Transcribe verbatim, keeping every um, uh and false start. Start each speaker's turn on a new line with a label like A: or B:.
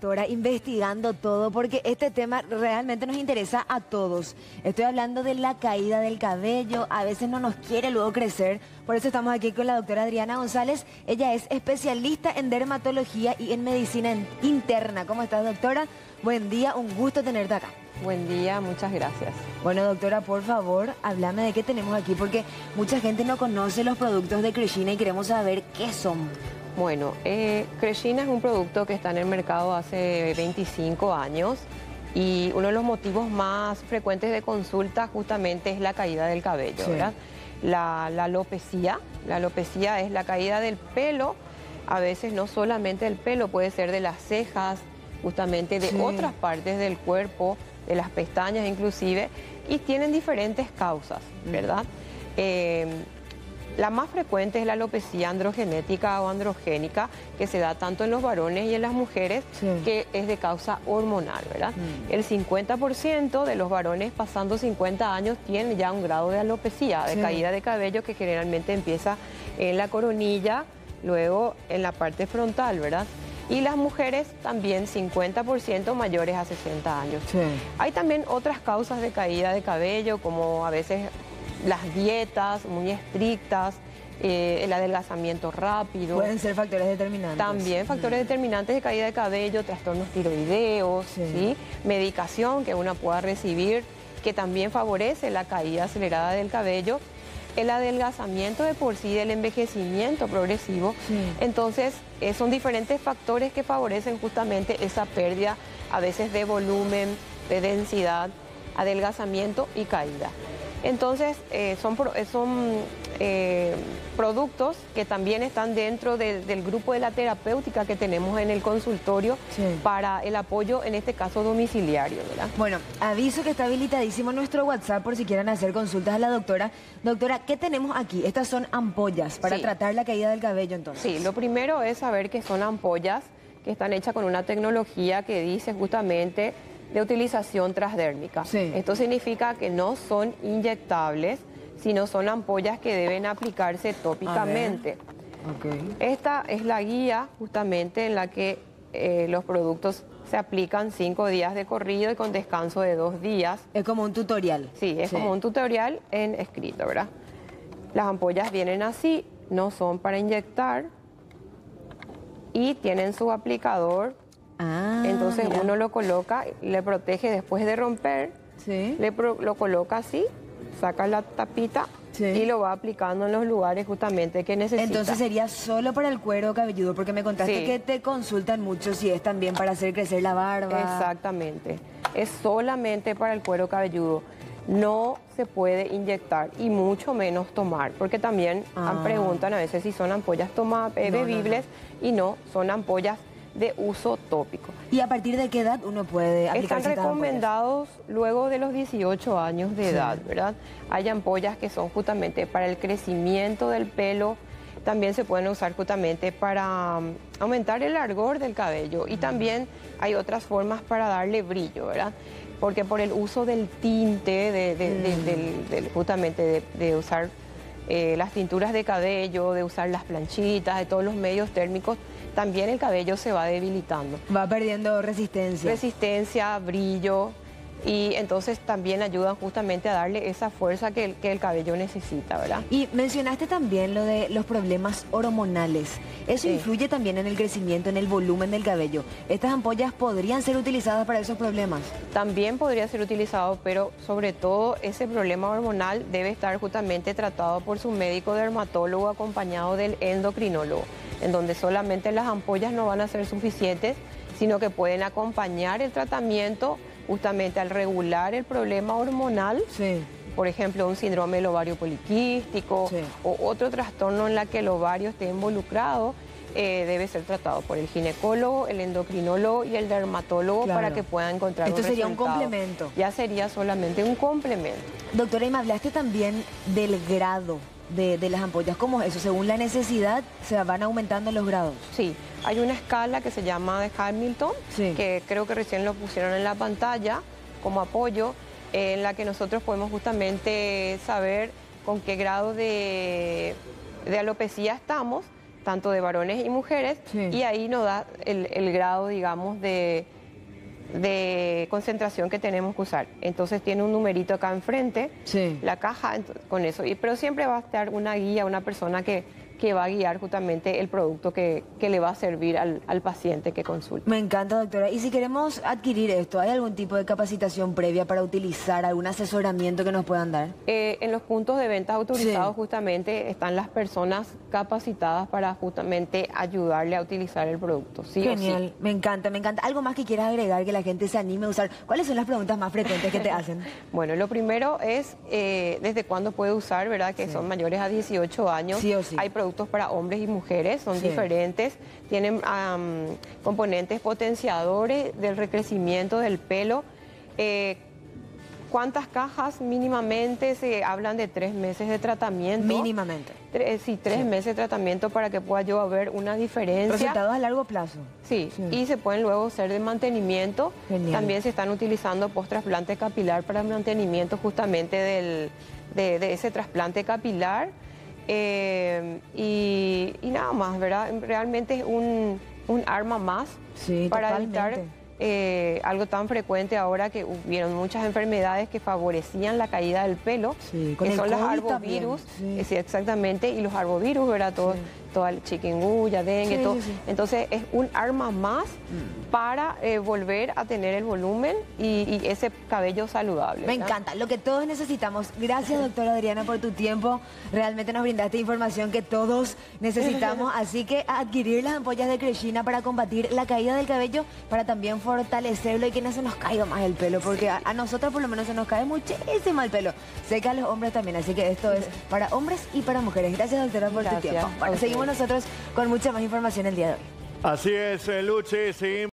A: doctora, investigando todo, porque este tema realmente nos interesa a todos. Estoy hablando de la caída del cabello, a veces no nos quiere luego crecer, por eso estamos aquí con la doctora Adriana González. Ella es especialista en dermatología y en medicina interna. ¿Cómo estás, doctora? Buen día, un gusto tenerte acá.
B: Buen día, muchas gracias.
A: Bueno, doctora, por favor, háblame de qué tenemos aquí, porque mucha gente no conoce los productos de Crescina y queremos saber qué son.
B: Bueno, eh, Crescina es un producto que está en el mercado hace veinticinco años y uno de los motivos más frecuentes de consulta justamente es la caída del cabello, sí. ¿verdad? La, la alopecia, la alopecia es la caída del pelo, a veces no solamente del pelo, puede ser de las cejas, justamente de sí. otras partes del cuerpo, de las pestañas inclusive, y tienen diferentes causas, ¿verdad? Mm. Eh, La más frecuente es la alopecia androgenética o androgénica, que se da tanto en los varones y en las mujeres, sí. que es de causa hormonal, ¿verdad? Mm. El cincuenta por ciento de los varones pasando cincuenta años tienen ya un grado de alopecia, de sí. caída de cabello, que generalmente empieza en la coronilla, luego en la parte frontal, ¿verdad? Y las mujeres también cincuenta por ciento mayores a sesenta años. Sí. Hay también otras causas de caída de cabello, como a veces las dietas muy estrictas, eh, el adelgazamiento rápido.
A: Pueden ser factores determinantes.
B: También factores mm. determinantes de caída de cabello, trastornos tiroideos, sí. ¿sí? medicación que uno pueda recibir, que también favorece la caída acelerada del cabello, el adelgazamiento de por sí del envejecimiento progresivo. Sí. Entonces, eh, son diferentes factores que favorecen justamente esa pérdida, a veces de volumen, de densidad, adelgazamiento y caída. Entonces, eh, son, son eh, productos que también están dentro de, del grupo de la terapéutica que tenemos en el consultorio sí. para el apoyo, en este caso, domiciliario, ¿verdad?
A: Bueno, aviso que está habilitadísimo nuestro WhatsApp por si quieren hacer consultas a la doctora. Doctora, ¿qué tenemos aquí? Estas son ampollas para sí. tratar la caída del cabello, entonces.
B: Sí, lo primero es saber que son ampollas que están hechas con una tecnología que dice justamente de utilización transdérmica. Sí. Esto significa que no son inyectables, sino son ampollas que deben aplicarse tópicamente. Okay. Esta es la guía justamente en la que eh, los productos se aplican cinco días de corrido y con descanso de dos días.
A: Es como un tutorial.
B: Sí, es sí. como un tutorial en escrito, ¿verdad? Las ampollas vienen así, no son para inyectar y tienen su aplicador. Ah, Entonces mira. uno lo coloca, le protege después de romper, sí. le pro, lo coloca así, saca la tapita sí. y lo va aplicando en los lugares justamente que necesita.
A: Entonces sería solo para el cuero cabelludo, porque me contaste sí. que te consultan mucho si es también para hacer crecer la barba.
B: Exactamente, es solamente para el cuero cabelludo. No se puede inyectar y mucho menos tomar, porque también ah. preguntan a veces si son ampollas toma, eh, no, bebibles no, no. y no, son ampollas de uso tópico.
A: ¿Y a partir de qué edad uno puede aplicar?
B: Están recomendados luego de los dieciocho años de sí. edad, ¿verdad? Hay ampollas que son justamente para el crecimiento del pelo, también se pueden usar justamente para um, aumentar el largor del cabello y también hay otras formas para darle brillo, ¿verdad? Porque por el uso del tinte, de, de, mm. de, de, de, justamente de, de usar eh, las tinturas de cabello, de usar las planchitas, de todos los medios térmicos, también el cabello se va debilitando.
A: Va perdiendo resistencia.
B: Resistencia, brillo, y entonces también ayudan justamente a darle esa fuerza que el, que el cabello necesita, ¿verdad?
A: Y mencionaste también lo de los problemas hormonales. ¿Eso sí. influye también en el crecimiento, en el volumen del cabello? ¿Estas ampollas podrían ser utilizadas para esos problemas?
B: También podría ser utilizado, pero sobre todo ese problema hormonal debe estar justamente tratado por su médico dermatólogo acompañado del endocrinólogo, en donde solamente las ampollas no van a ser suficientes, sino que pueden acompañar el tratamiento justamente al regular el problema hormonal, sí. por ejemplo, un síndrome del ovario poliquístico sí. o otro trastorno en la que el ovario esté involucrado, eh, debe ser tratado por el ginecólogo, el endocrinólogo y el dermatólogo claro. para que puedan encontrar
A: Esto
B: un
A: sería
B: resultado.
A: un complemento.
B: Ya sería solamente un complemento.
A: Doctora, y me hablaste también del grado de, de las ampollas. ¿Cómo es eso? Según la necesidad, ¿se van aumentando los grados?
B: Sí, hay una escala que se llama de Hamilton, sí. que creo que recién lo pusieron en la pantalla como apoyo, eh, en la que nosotros podemos justamente saber con qué grado de, de alopecia estamos tanto de varones y mujeres,
A: Sí.
B: y ahí nos da el, el grado, digamos, de, de concentración que tenemos que usar. Entonces tiene un numerito acá enfrente,
A: Sí.
B: la caja, ento- con eso. Y, pero siempre va a estar una guía, una persona que, que va a guiar justamente el producto que, que le va a servir al, al paciente que consulta.
A: Me encanta, doctora. Y si queremos adquirir esto, ¿hay algún tipo de capacitación previa para utilizar, algún asesoramiento que nos puedan dar?
B: Eh, en los puntos de ventas autorizados
A: Sí.
B: justamente están las personas capacitadas para justamente ayudarle a utilizar el producto. ¿Sí o sí?
A: Genial, me encanta, me encanta. ¿Algo más que quieras agregar que la gente se anime a usar? ¿Cuáles son las preguntas más frecuentes que te hacen?
B: Bueno, lo primero es eh, desde cuándo puede usar, ¿verdad? Que
A: Sí.
B: son mayores a dieciocho años.
A: Sí o sí.
B: Hay productos para hombres y mujeres, son
A: Sí.
B: diferentes. Tienen am, componentes potenciadores del recrecimiento del pelo. Eh, ¿Cuántas cajas? Mínimamente se hablan de tres meses de tratamiento.
A: Mínimamente.
B: Tre- sí, tres
A: Sí.
B: meses de tratamiento para que pueda yo ver una diferencia.
A: Resultados a largo plazo.
B: Sí,
A: Sí.
B: y se pueden luego hacer de mantenimiento.
A: Genial.
B: También se están utilizando post-trasplante capilar para el mantenimiento justamente del, de, de ese trasplante capilar. Eh, y, y nada más, ¿verdad? Realmente es un, un arma más
A: Sí,
B: para
A: totalmente.
B: evitar eh, algo tan frecuente ahora que hubieron muchas enfermedades que favorecían la caída del pelo,
A: Sí, con
B: que
A: el
B: son los
A: COVID
B: arbovirus,
A: también, sí.
B: eh, sí, exactamente, y los arbovirus, ¿verdad? Todo,
A: Sí.
B: toda el chikungunya, dengue,
A: Sí,
B: todo.
A: sí, sí.
B: Entonces es un arma más para eh, volver a tener el volumen y, y ese cabello saludable.
A: Me
B: ¿verdad?
A: encanta, lo que todos necesitamos. Gracias, doctora Adriana, por tu tiempo. Realmente nos brindaste información que todos necesitamos. Así que a adquirir las ampollas de Creshina para combatir la caída del cabello, para también fortalecerlo y que no se nos caiga más el pelo, porque a, a nosotros por lo menos se nos cae muchísimo el pelo. Sé que a los hombres también, así que esto es para hombres y para mujeres. Gracias, doctora, por
B: Gracias
A: tu tiempo.
B: a
A: Bueno,
B: ustedes.
A: seguimos nosotros con mucha más información el día de hoy.
C: Así es, eh, Luchi, sí.